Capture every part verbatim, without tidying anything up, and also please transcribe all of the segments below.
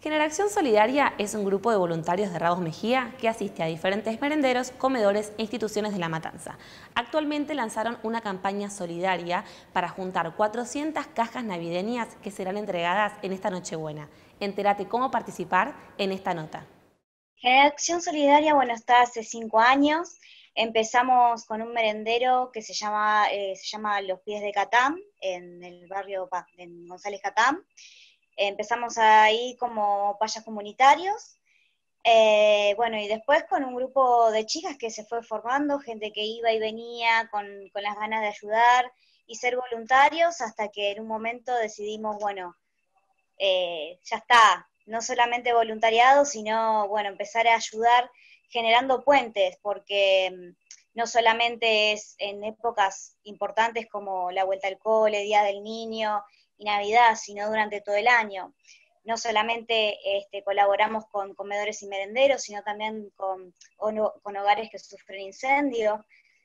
Generación Solidaria es un grupo de voluntarios de Ramos Mejía que asiste a diferentes merenderos, comedores e instituciones de La Matanza. Actualmente lanzaron una campaña solidaria para juntar cuatrocientas cajas navideñas que serán entregadas en esta Nochebuena. Entérate cómo participar en esta nota. Generación Solidaria, bueno, está hace cinco años. Empezamos con un merendero que se llama, eh, se llama Los Pies de Catán, en el barrio en González Catán. Empezamos ahí como payas comunitarios, eh, bueno, y después con un grupo de chicas que se fue formando, gente que iba y venía con, con las ganas de ayudar y ser voluntarios, hasta que en un momento decidimos, bueno, eh, ya está, no solamente voluntariado, sino, bueno, empezar a ayudar generando puentes, porque no solamente es en épocas importantes como la vuelta al cole, Día del Niño y Navidad, sino durante todo el año. No solamente este, colaboramos con comedores y merenderos, sino también con, con hogares que sufren incendios,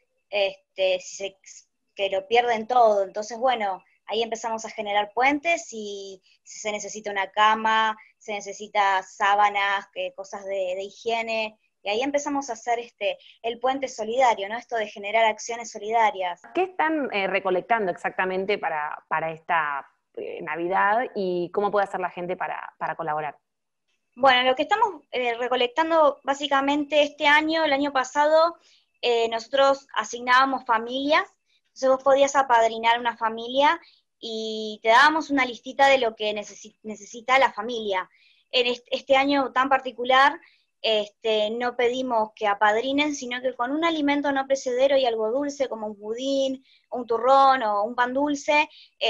este, si se, que lo pierden todo. Entonces, bueno, ahí empezamos a generar puentes y si se necesita una cama, se necesita sábanas, eh, cosas de, de higiene, y ahí empezamos a hacer este, el puente solidario, ¿no? Esto de generar acciones solidarias. ¿Qué están eh, recolectando exactamente para, para esta eh, Navidad y cómo puede hacer la gente para, para colaborar? Bueno, lo que estamos eh, recolectando básicamente este año, el año pasado, eh, nosotros asignábamos familias, entonces vos podías apadrinar una familia y te dábamos una listita de lo que necesi- necesita la familia. En este, este año tan particular, este, no pedimos que apadrinen, sino que con un alimento no perecedero y algo dulce, como un budín, un turrón o un pan dulce,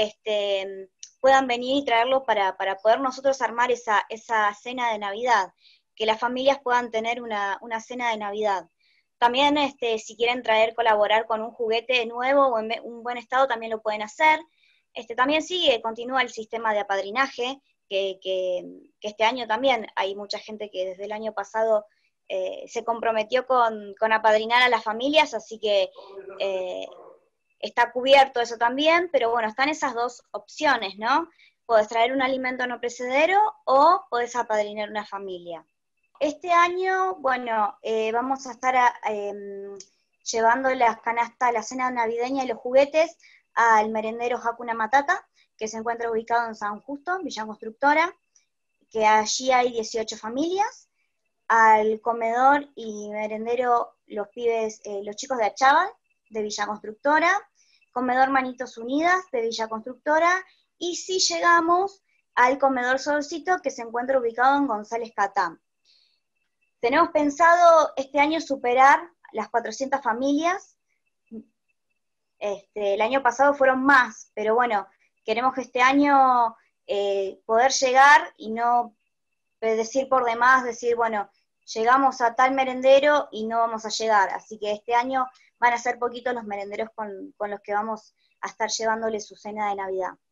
este, puedan venir y traerlo para, para poder nosotros armar esa, esa cena de Navidad, que las familias puedan tener una, una cena de Navidad. También, este, si quieren traer, colaborar con un juguete nuevo o en un buen estado, también lo pueden hacer. Este, también sigue, continúa el sistema de apadrinaje, que, que, que este año también hay mucha gente que desde el año pasado eh, se comprometió con, con apadrinar a las familias, así que eh, está cubierto eso también, pero bueno, están esas dos opciones, ¿no? Podés traer un alimento no perecedero o podés apadrinar una familia. Este año, bueno, eh, vamos a estar a, eh, llevando las canastas, la cena navideña y los juguetes al merendero Hakuna Matata, que se encuentra ubicado en San Justo, Villa Constructora, que allí hay dieciocho familias, al comedor y merendero los pibes, eh, los chicos de Achával, de Villa Constructora, comedor Manitos Unidas de Villa Constructora, y si llegamos al comedor Solcito, que se encuentra ubicado en González Catán. Tenemos pensado este año superar las cuatrocientas familias. Este, el año pasado fueron más, pero bueno, queremos que este año eh, poder llegar y no decir por demás, decir, bueno, llegamos a tal merendero y no vamos a llegar. Así que este año van a ser poquitos los merenderos con, con los que vamos a estar llevándoles su cena de Navidad.